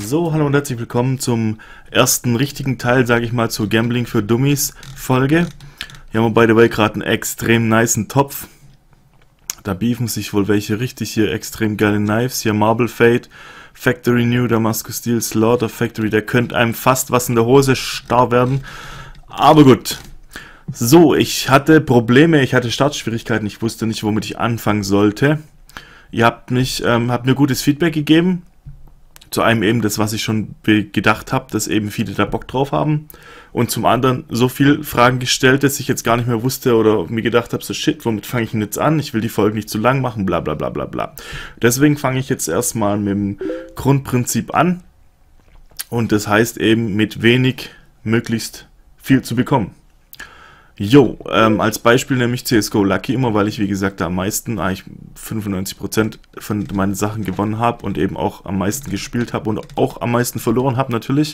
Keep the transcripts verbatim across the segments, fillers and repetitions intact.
So, hallo und herzlich willkommen zum ersten richtigen Teil, sage ich mal, zur Gambling für Dummies Folge. Hier haben wir by the way gerade einen extrem nicen Topf. Da beefen sich wohl welche richtig hier extrem geile Knives. Hier Marble Fate, Factory New, Damascus Steel, Slaughter Factory. Der könnte einem fast was in der Hose starr werden. Aber gut. So, ich hatte Probleme, ich hatte Startschwierigkeiten. Ich wusste nicht, womit ich anfangen sollte. Ihr habt mich, ähm, habt mir gutes Feedback gegeben. Zu einem eben das, was ich schon gedacht habe, dass eben viele da Bock drauf haben. Und zum anderen so viele Fragen gestellt, dass ich jetzt gar nicht mehr wusste oder mir gedacht habe, so shit, womit fange ich denn jetzt an? Ich will die Folge nicht zu lang machen, bla bla bla bla bla. Deswegen fange ich jetzt erstmal mit dem Grundprinzip an. Und das heißt eben, mit wenig möglichst viel zu bekommen. Jo, ähm, als Beispiel nehme ich C S G O Lucky immer, weil ich, wie gesagt, da am meisten, eigentlich fünfundneunzig Prozent von meinen Sachen gewonnen habe und eben auch am meisten gespielt habe und auch am meisten verloren habe natürlich.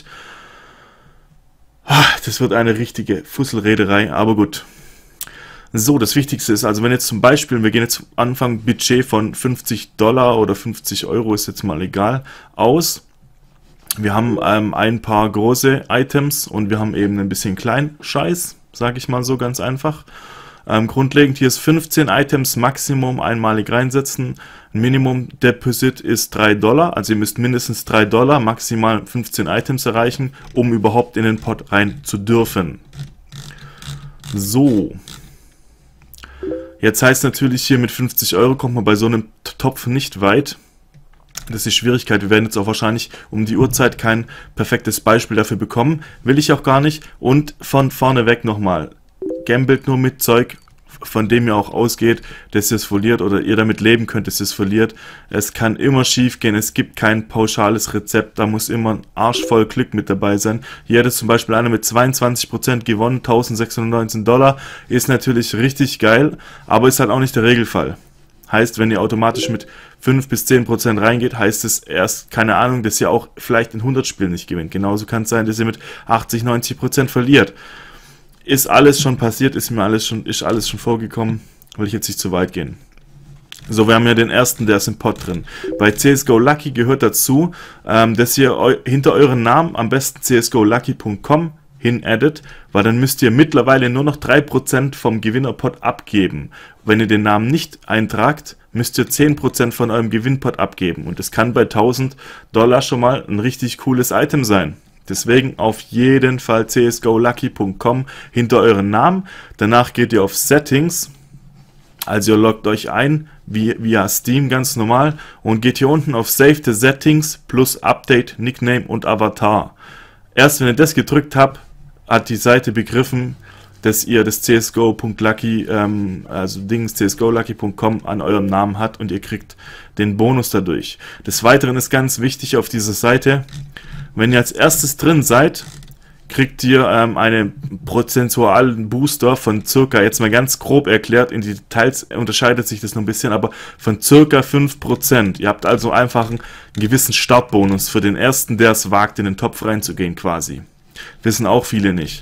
Das wird eine richtige Fusselrederei, aber gut. So, das Wichtigste ist, also wenn jetzt zum Beispiel, wir gehen jetzt am Anfang Budget von fünfzig Dollar oder fünfzig Euro, ist jetzt mal egal, aus. Wir haben ähm, ein paar große Items und wir haben eben ein bisschen Kleinscheiß. Sage ich mal so ganz einfach. Ähm, grundlegend hier ist fünfzehn Items Maximum einmalig reinsetzen. Minimum Deposit ist drei Dollar, also ihr müsst mindestens drei Dollar, maximal fünfzehn Items erreichen, um überhaupt in den Pot rein zu dürfen. So. Jetzt heißt natürlich hier mit fünfzig Euro kommt man bei so einem Topf nicht weit. Das ist die Schwierigkeit. Wir werden jetzt auch wahrscheinlich um die Uhrzeit kein perfektes Beispiel dafür bekommen. Will ich auch gar nicht. Und von vorne weg nochmal. Gambelt nur mit Zeug, von dem ihr auch ausgeht, dass ihr es verliert oder ihr damit leben könnt, dass ihr es verliert. Es kann immer schief gehen. Es gibt kein pauschales Rezept. Da muss immer ein Arsch voll Glück mit dabei sein. Hier hat es zum Beispiel einer mit zweiundzwanzig Prozent gewonnen. eintausendsechshundertneunzehn Dollar. Ist natürlich richtig geil, aber ist halt auch nicht der Regelfall. Heißt, wenn ihr automatisch mit fünf bis zehn Prozent reingeht, heißt es erst, keine Ahnung, dass ihr auch vielleicht in hundert Spielen nicht gewinnt. Genauso kann es sein, dass ihr mit achtzig, neunzig Prozent verliert. Ist alles schon passiert, ist mir alles schon, ist alles schon vorgekommen, will ich jetzt nicht zu weit gehen. So, wir haben ja den ersten, der ist im Pot drin. Bei C S G O Lucky gehört dazu, ähm, dass ihr eu hinter euren Namen am besten c s g o lucky punkt com hin addet, weil dann müsst ihr mittlerweile nur noch drei Prozent vom Gewinnerpot abgeben. Wenn ihr den Namen nicht eintragt, müsst ihr zehn Prozent von eurem Gewinnpot abgeben. Und das kann bei tausend Dollar schon mal ein richtig cooles Item sein. Deswegen auf jeden Fall c s g o lucky punkt com hinter euren Namen. Danach geht ihr auf Settings. Also ihr loggt euch ein via Steam ganz normal und geht hier unten auf Save the Settings plus Update, Nickname und Avatar. Erst wenn ihr das gedrückt habt, hat die Seite begriffen, dass ihr das C S G O punkt lucky, ähm, also Dings c s g o lucky punkt com an eurem Namen hat und ihr kriegt den Bonus dadurch. Des Weiteren ist ganz wichtig auf dieser Seite, wenn ihr als erstes drin seid, kriegt ihr ähm, einen prozentualen Booster von circa, jetzt mal ganz grob erklärt, in die Details unterscheidet sich das noch ein bisschen, aber von circa fünf Prozent. Ihr habt also einfach einen gewissen Startbonus für den ersten, der es wagt, in den Topf reinzugehen quasi. Wissen auch viele nicht.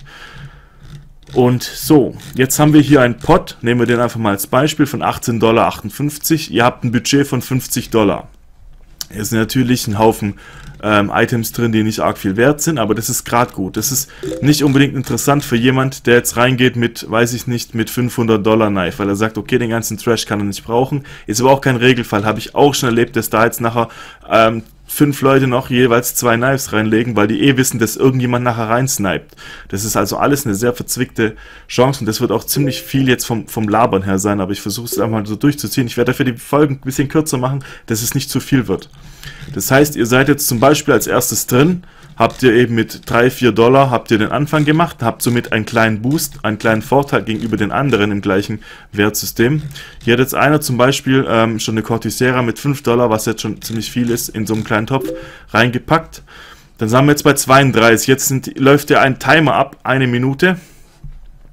Und so, jetzt haben wir hier einen Pot, nehmen wir den einfach mal als Beispiel, von achtzehn Dollar achtundfünfzig. Ihr habt ein Budget von fünfzig Dollar. Hier ist natürlich ein Haufen ähm, Items drin, die nicht arg viel wert sind, aber das ist gerade gut. Das ist nicht unbedingt interessant für jemand, der jetzt reingeht mit, weiß ich nicht, mit fünfhundert Dollar Knife, weil er sagt, okay, den ganzen Trash kann er nicht brauchen. Ist aber auch kein Regelfall, habe ich auch schon erlebt, dass da jetzt nachher ähm, fünf Leute noch jeweils zwei Knives reinlegen, weil die eh wissen, dass irgendjemand nachher reinsniped. Das ist also alles eine sehr verzwickte Chance und das wird auch ziemlich viel jetzt vom, vom Labern her sein, aber ich versuche es einfach mal so durchzuziehen. Ich werde dafür die Folgen ein bisschen kürzer machen, dass es nicht zu viel wird. Das heißt, ihr seid jetzt zum Beispiel als erstes drin, habt ihr eben mit drei, vier Dollar habt ihr den Anfang gemacht, habt somit einen kleinen Boost, einen kleinen Vorteil gegenüber den anderen im gleichen Wertsystem. Hier hat jetzt einer zum Beispiel ähm, schon eine Cortisera mit fünf Dollar, was jetzt schon ziemlich viel ist, in so einem kleinen Topf reingepackt. Dann sind wir jetzt bei zweiunddreißig. Jetzt sind, läuft ja ein Timer ab, eine Minute.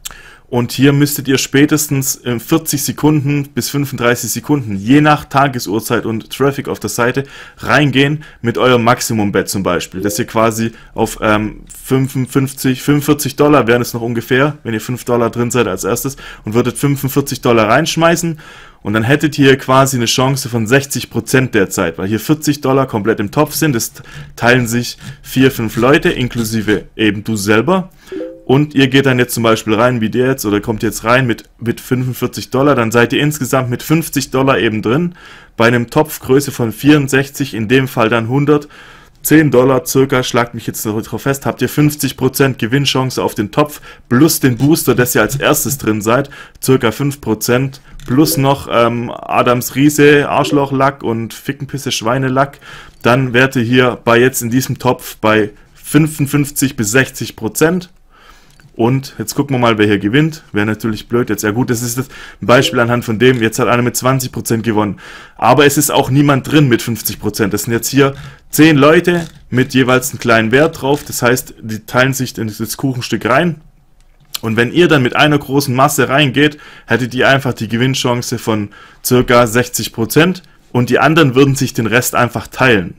Und hier müsstet ihr spätestens in vierzig Sekunden bis fünfunddreißig Sekunden, je nach Tagesuhrzeit und Traffic auf der Seite, reingehen mit eurem Maximum-Bet zum Beispiel. Dass ihr quasi auf ähm, fünfundfünfzig, fünfundvierzig Dollar wären es noch ungefähr, wenn ihr fünf Dollar drin seid als erstes, und würdet fünfundvierzig Dollar reinschmeißen. Und dann hättet ihr quasi eine Chance von sechzig Prozent derzeit, weil hier vierzig Dollar komplett im Topf sind. Das teilen sich vier, fünf Leute, inklusive eben du selber. Und ihr geht dann jetzt zum Beispiel rein, wie der jetzt, oder kommt jetzt rein mit, mit fünfundvierzig Dollar, dann seid ihr insgesamt mit fünfzig Dollar eben drin, bei einem Topfgröße von vierundsechzig, in dem Fall dann hundertzehn Dollar circa, schlagt mich jetzt noch drauf fest, habt ihr fünfzig Prozent Gewinnchance auf den Topf, plus den Booster, dass ihr als erstes drin seid, circa fünf Prozent, plus noch ähm, Adams Riese, Arschlochlack und Fickenpisse Schweinelack, dann wärt ihr hier bei jetzt in diesem Topf bei fünfundfünfzig bis sechzig Prozent. Und jetzt gucken wir mal, wer hier gewinnt. Wäre natürlich blöd jetzt. Ja gut, das ist das Beispiel anhand von dem. Jetzt hat einer mit zwanzig Prozent gewonnen. Aber es ist auch niemand drin mit fünfzig Prozent. Das sind jetzt hier zehn Leute mit jeweils einem kleinen Wert drauf. Das heißt, die teilen sich in das Kuchenstück rein. Und wenn ihr dann mit einer großen Masse reingeht, hättet ihr einfach die Gewinnchance von circa sechzig Prozent. Und die anderen würden sich den Rest einfach teilen.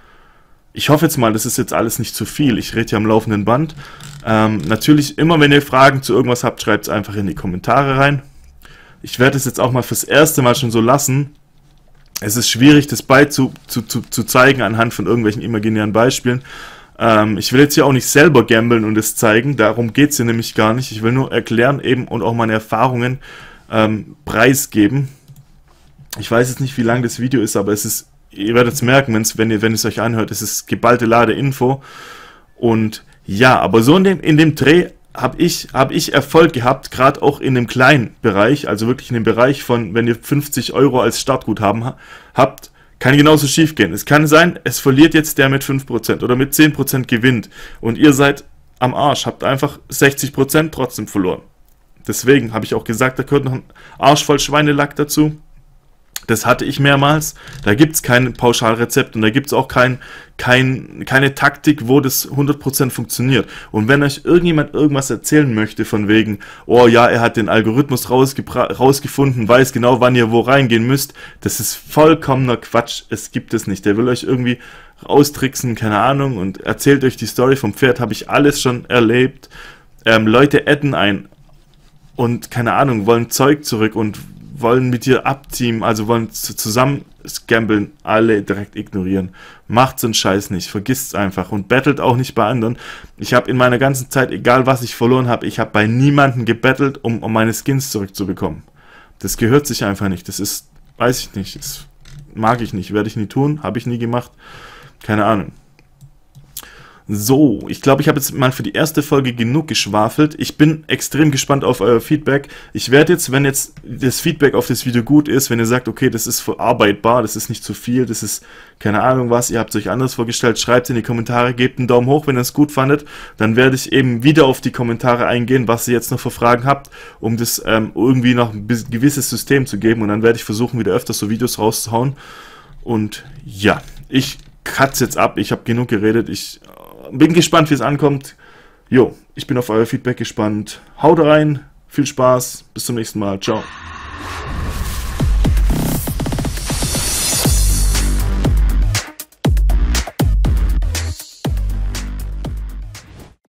Ich hoffe jetzt mal, das ist jetzt alles nicht zu viel. Ich rede hier am laufenden Band. Ähm, natürlich, immer wenn ihr Fragen zu irgendwas habt, schreibt es einfach in die Kommentare rein. Ich werde es jetzt auch mal fürs erste Mal schon so lassen. Es ist schwierig, das bei zu, zu, zu, zu zeigen anhand von irgendwelchen imaginären Beispielen. Ähm, ich will jetzt hier auch nicht selber gamblen und es zeigen. Darum geht es hier nämlich gar nicht. Ich will nur erklären eben und auch meine Erfahrungen ähm, preisgeben. Ich weiß jetzt nicht, wie lang das Video ist, aber es ist, ihr werdet es merken, wenn's, wenn ihr wenn es euch anhört, es ist geballte Ladeinfo. Und ja, aber so in dem, in dem Dreh habe ich, hab ich Erfolg gehabt, gerade auch in dem kleinen Bereich, also wirklich in dem Bereich von, wenn ihr fünfzig Euro als Startguthaben habt, kann genauso schief gehen. Es kann sein, es verliert jetzt der mit fünf Prozent oder mit zehn Prozent gewinnt und ihr seid am Arsch, habt einfach sechzig Prozent trotzdem verloren. Deswegen habe ich auch gesagt, da gehört noch ein Arsch voll Schweinelack dazu. Das hatte ich mehrmals. Da gibt es kein Pauschalrezept und da gibt es auch kein, kein, keine Taktik, wo das hundert Prozent funktioniert. Und wenn euch irgendjemand irgendwas erzählen möchte von wegen, oh ja, er hat den Algorithmus rausgefunden, weiß genau, wann ihr wo reingehen müsst, das ist vollkommener Quatsch. Es gibt es nicht. Der will euch irgendwie raustricksen, keine Ahnung, und erzählt euch die Story vom Pferd, habe ich alles schon erlebt. Ähm, Leute adden ein und, keine Ahnung, wollen Zeug zurück und wollen mit dir abteamen, also wollen zusammen gambeln, alle direkt ignorieren. Macht so einen Scheiß nicht, vergisst es einfach und battelt auch nicht bei anderen. Ich habe in meiner ganzen Zeit, egal was ich verloren habe, ich habe bei niemandem gebettelt, um, um meine Skins zurückzubekommen. Das gehört sich einfach nicht, das ist, weiß ich nicht, das mag ich nicht, werde ich nie tun, habe ich nie gemacht, keine Ahnung. So, ich glaube, ich habe jetzt mal für die erste Folge genug geschwafelt. Ich bin extrem gespannt auf euer Feedback. Ich werde jetzt, wenn jetzt das Feedback auf das Video gut ist, wenn ihr sagt, okay, das ist verarbeitbar, das ist nicht zu viel, das ist keine Ahnung was, ihr habt es euch anders vorgestellt, schreibt es in die Kommentare, gebt einen Daumen hoch, wenn ihr es gut fandet. Dann werde ich eben wieder auf die Kommentare eingehen, was ihr jetzt noch für Fragen habt, um das ähm, irgendwie noch ein gewisses System zu geben. Und dann werde ich versuchen, wieder öfters so Videos rauszuhauen. Und ja, ich cut's jetzt ab, ich habe genug geredet, ich bin gespannt, wie es ankommt. Jo, ich bin auf euer Feedback gespannt. Haut rein, viel Spaß, bis zum nächsten Mal, ciao.